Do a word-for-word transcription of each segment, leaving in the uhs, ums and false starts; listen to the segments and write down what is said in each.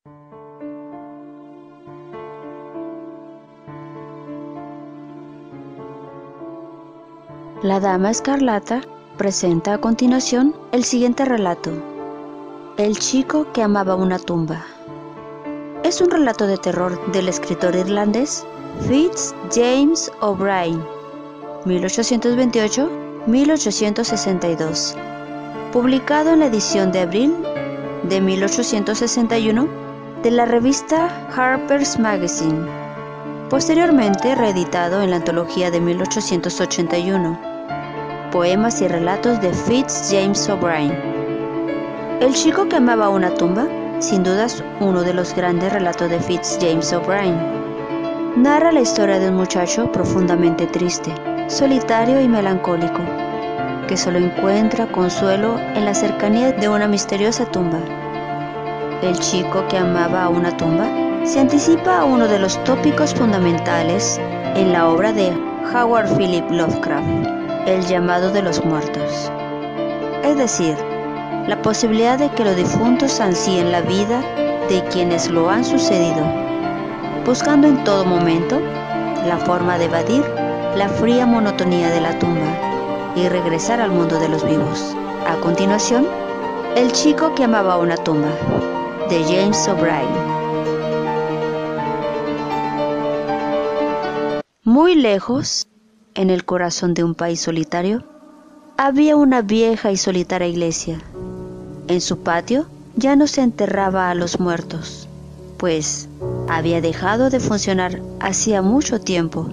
La Dama Escarlata presenta a continuación el siguiente relato: El chico que amaba una tumba. Es un relato de terror del escritor irlandés Fitz James O'Brien, mil ochocientos veintiocho a mil ochocientos sesenta y dos, publicado en la edición de abril de mil ochocientos sesenta y uno de la revista Harper's Magazine, posteriormente reeditado en la antología de mil ochocientos ochenta y uno, Poemas y relatos de Fitz James O'Brien. El chico que amaba una tumba, sin dudas uno de los grandes relatos de Fitz James O'Brien, narra la historia de un muchacho profundamente triste, solitario y melancólico, que solo encuentra consuelo en la cercanía de una misteriosa tumba. El chico que amaba a una tumba se anticipa a uno de los tópicos fundamentales en la obra de Howard Philip Lovecraft, el llamado de los muertos, es decir, la posibilidad de que los difuntos ansíen la vida de quienes lo han sucedido, buscando en todo momento la forma de evadir la fría monotonía de la tumba y regresar al mundo de los vivos. A continuación, El chico que amaba una tumba, de James O'Brien. Muy lejos, en el corazón de un país solitario, había una vieja y solitaria iglesia. En su patio ya no se enterraba a los muertos, pues había dejado de funcionar hacía mucho tiempo.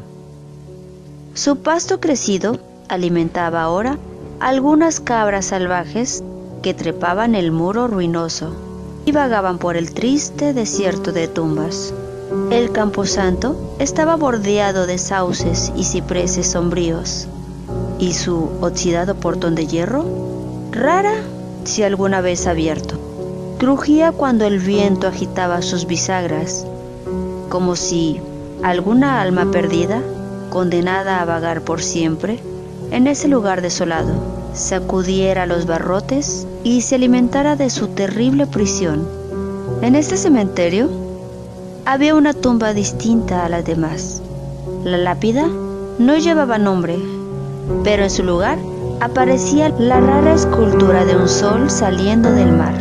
Su pasto crecido alimentaba ahora algunas cabras salvajes que trepaban el muro ruinoso y vagaban por el triste desierto de tumbas. El camposanto estaba bordeado de sauces y cipreses sombríos, y su oxidado portón de hierro, rara si alguna vez abierto, crujía cuando el viento agitaba sus bisagras, como si alguna alma perdida, condenada a vagar por siempre en ese lugar desolado, sacudiera los barrotes y se alimentara de su terrible prisión. En este cementerio había una tumba distinta a las demás. La lápida no llevaba nombre, pero en su lugar aparecía la rara escultura de un sol saliendo del mar.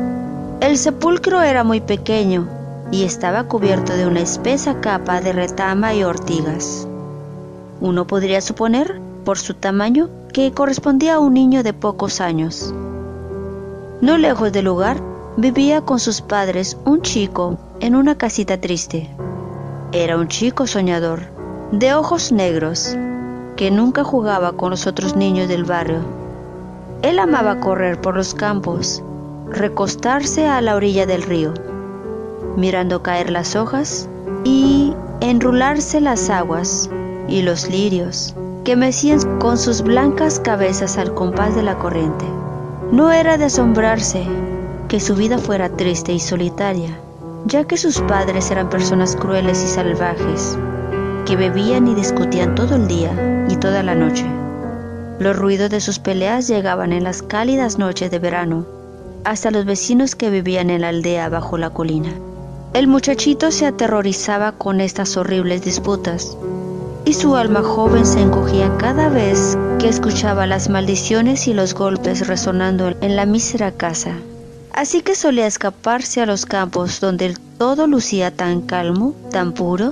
El sepulcro era muy pequeño y estaba cubierto de una espesa capa de retama y ortigas. Uno podría suponer, por su tamaño, que correspondía a un niño de pocos años. No lejos del lugar vivía con sus padres un chico en una casita triste. Era un chico soñador, de ojos negros, que nunca jugaba con los otros niños del barrio. Él amaba correr por los campos, recostarse a la orilla del río, mirando caer las hojas y enrularse las aguas y los lirios que mecían con sus blancas cabezas al compás de la corriente. No era de asombrarse que su vida fuera triste y solitaria, ya que sus padres eran personas crueles y salvajes, que bebían y discutían todo el día y toda la noche. Los ruidos de sus peleas llegaban en las cálidas noches de verano hasta los vecinos que vivían en la aldea bajo la colina. El muchachito se aterrorizaba con estas horribles disputas, y su alma joven se encogía cada vez que escuchaba las maldiciones y los golpes resonando en la mísera casa. Así que solía escaparse a los campos donde todo lucía tan calmo, tan puro,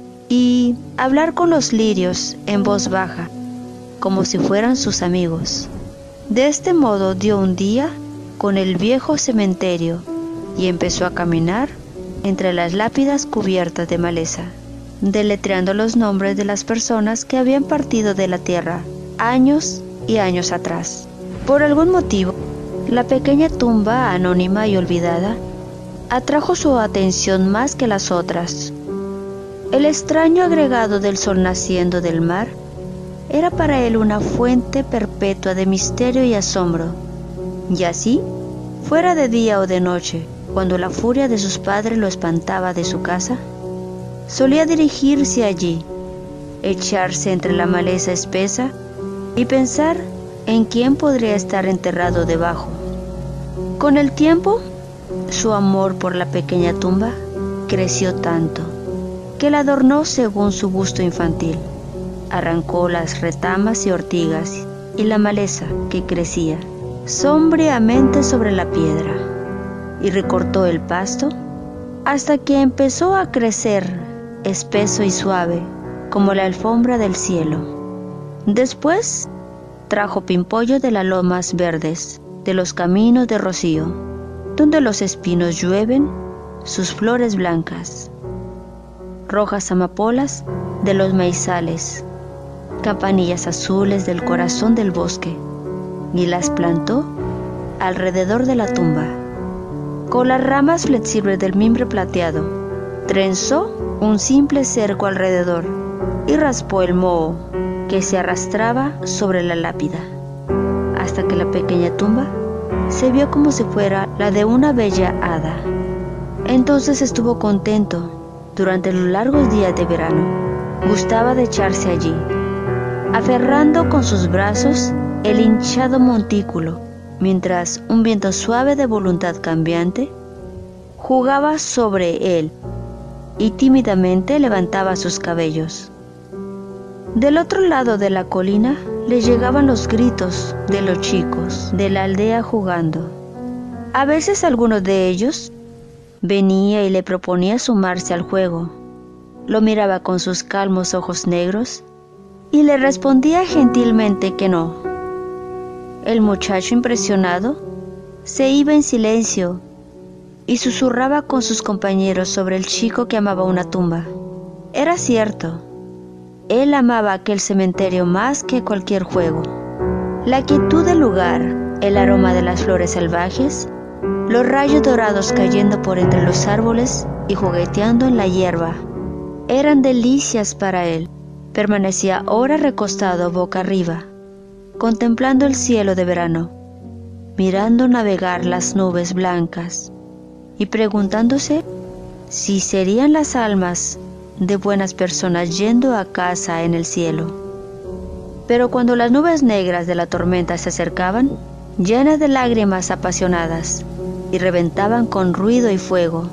y hablar con los lirios en voz baja, como si fueran sus amigos. De este modo dio un día con el viejo cementerio y empezó a caminar entre las lápidas cubiertas de maleza, deletreando los nombres de las personas que habían partido de la tierra años y años atrás. Por algún motivo, la pequeña tumba anónima y olvidada atrajo su atención más que las otras. El extraño agregado del sol naciendo del mar era para él una fuente perpetua de misterio y asombro, y así, fuera de día o de noche, cuando la furia de sus padres lo espantaba de su casa, solía dirigirse allí, echarse entre la maleza espesa y pensar en quién podría estar enterrado debajo. Con el tiempo, Su amor por la pequeña tumba creció tanto que la adornó según su gusto infantil. Arrancó las retamas y ortigas y la maleza que crecía sombríamente sobre la piedra y recortó el pasto hasta que empezó a crecer espeso y suave como la alfombra del cielo. Después trajo pimpollo de las lomas verdes, de los caminos de rocío, donde los espinos llueven sus flores blancas, rojas amapolas de los maizales, campanillas azules del corazón del bosque, y las plantó alrededor de la tumba. Con las ramas flexibles del mimbre plateado, trenzó un simple cerco alrededor y raspó el moho que se arrastraba sobre la lápida, hasta que la pequeña tumba se vio como si fuera la de una bella hada. Entonces estuvo contento durante los largos días de verano. Gustaba de echarse allí, aferrando con sus brazos el hinchado montículo, mientras un viento suave de voluntad cambiante jugaba sobre él y tímidamente levantaba sus cabellos. Del otro lado de la colina le llegaban los gritos de los chicos de la aldea jugando. A veces alguno de ellos venía y le proponía sumarse al juego. Lo miraba con sus calmos ojos negros y le respondía gentilmente que no. El muchacho, impresionado, se iba en silencio y susurraba con sus compañeros sobre el chico que amaba una tumba. Era cierto, él amaba aquel cementerio más que cualquier juego. La quietud del lugar, el aroma de las flores salvajes, los rayos dorados cayendo por entre los árboles y jugueteando en la hierba, eran delicias para él. Permanecía ahora recostado boca arriba, contemplando el cielo de verano, mirando navegar las nubes blancas y preguntándose si serían las almas de buenas personas yendo a casa en el cielo. Pero cuando las nubes negras de la tormenta se acercaban, llenas de lágrimas apasionadas, y reventaban con ruido y fuego,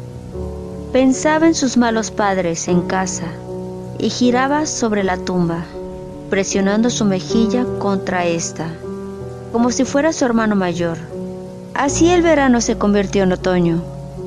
pensaba en sus malos padres en casa y giraba sobre la tumba, presionando su mejilla contra esta, como si fuera su hermano mayor. Así el verano se convirtió en otoño.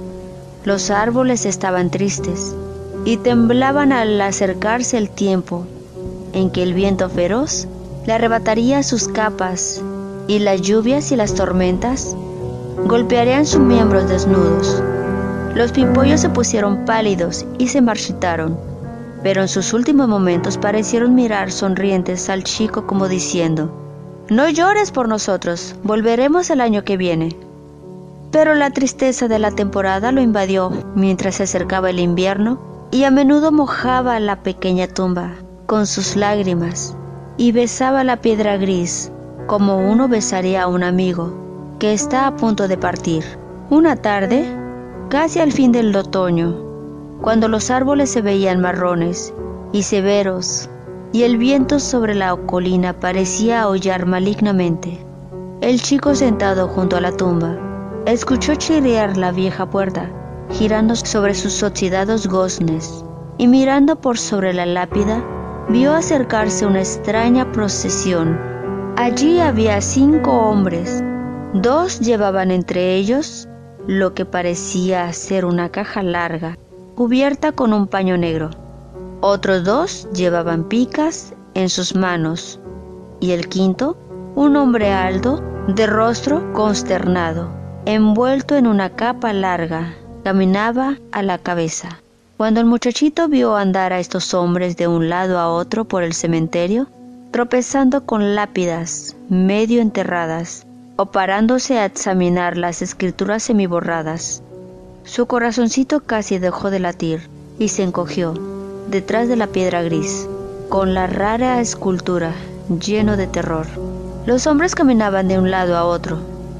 Los árboles estaban tristes y temblaban al acercarse el tiempo en que el viento feroz le arrebataría sus capas y las lluvias y las tormentas golpearían sus miembros desnudos. Los pimpollos se pusieron pálidos y se marchitaron, pero en sus últimos momentos parecieron mirar sonrientes al chico como diciendo: «No llores por nosotros, volveremos el año que viene». Pero la tristeza de la temporada lo invadió mientras se acercaba el invierno y a menudo mojaba la pequeña tumba con sus lágrimas y besaba la piedra gris como uno besaría a un amigo que está a punto de partir. Una tarde, casi al fin del otoño, cuando los árboles se veían marrones y severos y el viento sobre la colina parecía aullar malignamente, el chico sentado junto a la tumba escuchó chirriar la vieja puerta, girando sobre sus oxidados goznes, y mirando por sobre la lápida, vio acercarse una extraña procesión. Allí había cinco hombres. Dos llevaban entre ellos lo que parecía ser una caja larga, cubierta con un paño negro. Otros dos llevaban picas en sus manos, y el quinto, un hombre alto, de rostro consternado, envuelto en una capa larga, caminaba a la cabeza. Cuando el muchachito vio andar a estos hombres de un lado a otro por el cementerio, tropezando con lápidas medio enterradas o parándose a examinar las escrituras semiborradas, su corazoncito casi dejó de latir y se encogió detrás de la piedra gris, con la rara escultura, lleno de terror. Los hombres caminaban de un lado a otro,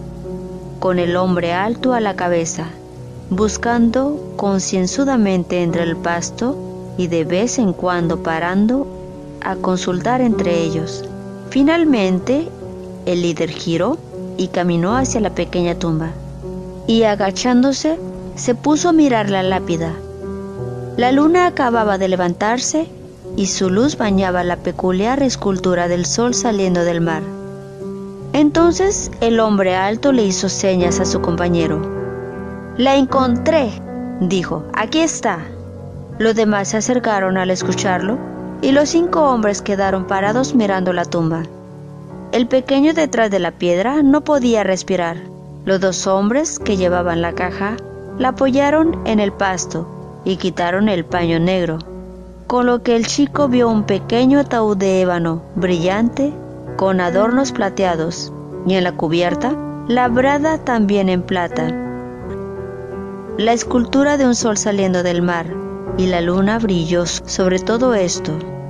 con el hombre alto a la cabeza, buscando concienzudamente entre el pasto y de vez en cuando parando a consultar entre ellos. Finalmente, el líder giró y caminó hacia la pequeña tumba. y agachándose se puso a mirar la lápida. La luna acababa de levantarse y su luz bañaba la peculiar escultura del sol saliendo del mar. Entonces el hombre alto le hizo señas a su compañero. «La encontré», dijo, «aquí está». Los demás se acercaron al escucharlo y los cinco hombres quedaron parados mirando la tumba. El pequeño detrás de la piedra no podía respirar. Los dos hombres que llevaban la caja la apoyaron en el pasto y quitaron el paño negro, con lo que el chico vio un pequeño ataúd de ébano brillante con adornos plateados y en la cubierta labrada también en plata la escultura de un sol saliendo del mar, y la luna brilló sobre todo esto.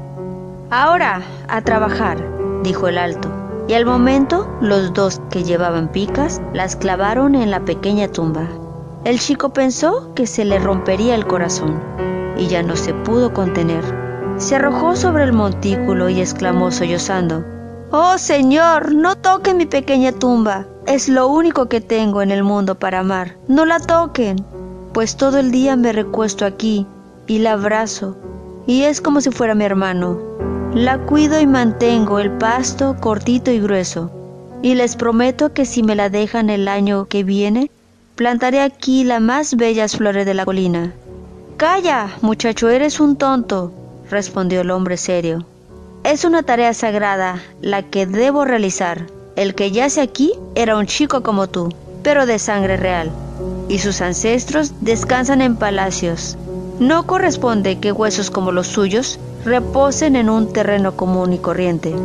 «Ahora, a trabajar», dijo el alto, y al momento los dos que llevaban picas las clavaron en la pequeña tumba. El chico pensó que se le rompería el corazón, y ya no se pudo contener. Se arrojó sobre el montículo y exclamó sollozando: «¡Oh, Señor, no toquen mi pequeña tumba! Es lo único que tengo en el mundo para amar. ¡No la toquen! Pues todo el día me recuesto aquí y la abrazo, y es como si fuera mi hermano. La cuido y mantengo el pasto cortito y grueso, y les prometo que si me la dejan el año que viene, plantaré aquí las más bellas flores de la colina». «Calla, muchacho, eres un tonto», respondió el hombre serio. «Es una tarea sagrada la que debo realizar. El que yace aquí era un chico como tú, pero de sangre real, y sus ancestros descansan en palacios. No corresponde que huesos como los suyos reposen en un terreno común y corriente.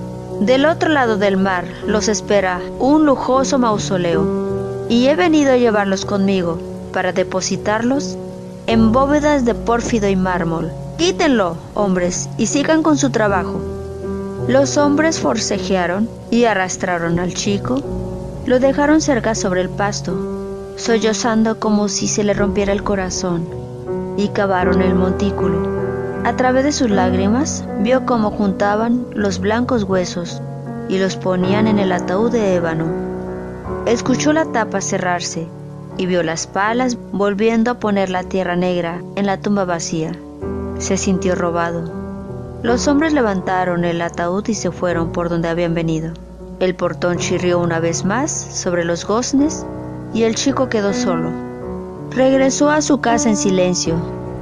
Del otro lado del mar los espera un lujoso mausoleo, y he venido a llevarlos conmigo para depositarlos en bóvedas de pórfido y mármol. Quítenlo, hombres, y sigan con su trabajo». Los hombres forcejearon y arrastraron al chico. Lo dejaron cerca sobre el pasto, sollozando como si se le rompiera el corazón, y cavaron el montículo. A través de sus lágrimas vio cómo juntaban los blancos huesos y los ponían en el ataúd de ébano. Escuchó la tapa cerrarse y vio las palas volviendo a poner la tierra negra en la tumba vacía. Se sintió robado. Los hombres levantaron el ataúd y se fueron por donde habían venido. El portón chirrió una vez más sobre los goznes y el chico quedó solo. Regresó a su casa en silencio,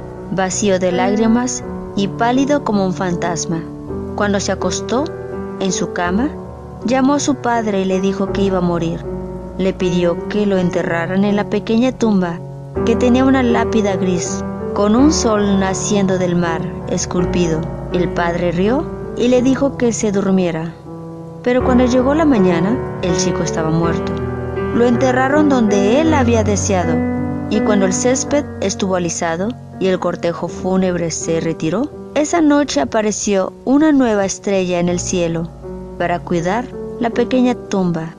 vacío de lágrimas y pálido como un fantasma. Cuando se acostó en su cama, llamó a su padre y le dijo que iba a morir. Le pidió que lo enterraran en la pequeña tumba que tenía una lápida gris con un sol naciendo del mar esculpido. El padre rió y le dijo que se durmiera. Pero cuando llegó la mañana, el chico estaba muerto. Lo enterraron donde él había deseado, y cuando el césped estuvo alisado y el cortejo fúnebre se retiró, esa noche apareció una nueva estrella en el cielo para cuidar la pequeña tumba.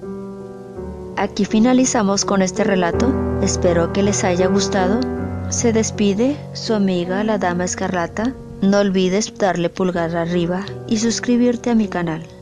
Aquí finalizamos con este relato. Espero que les haya gustado. Se despide su amiga la Dama Escarlata. No olvides darle pulgar arriba y suscribirte a mi canal.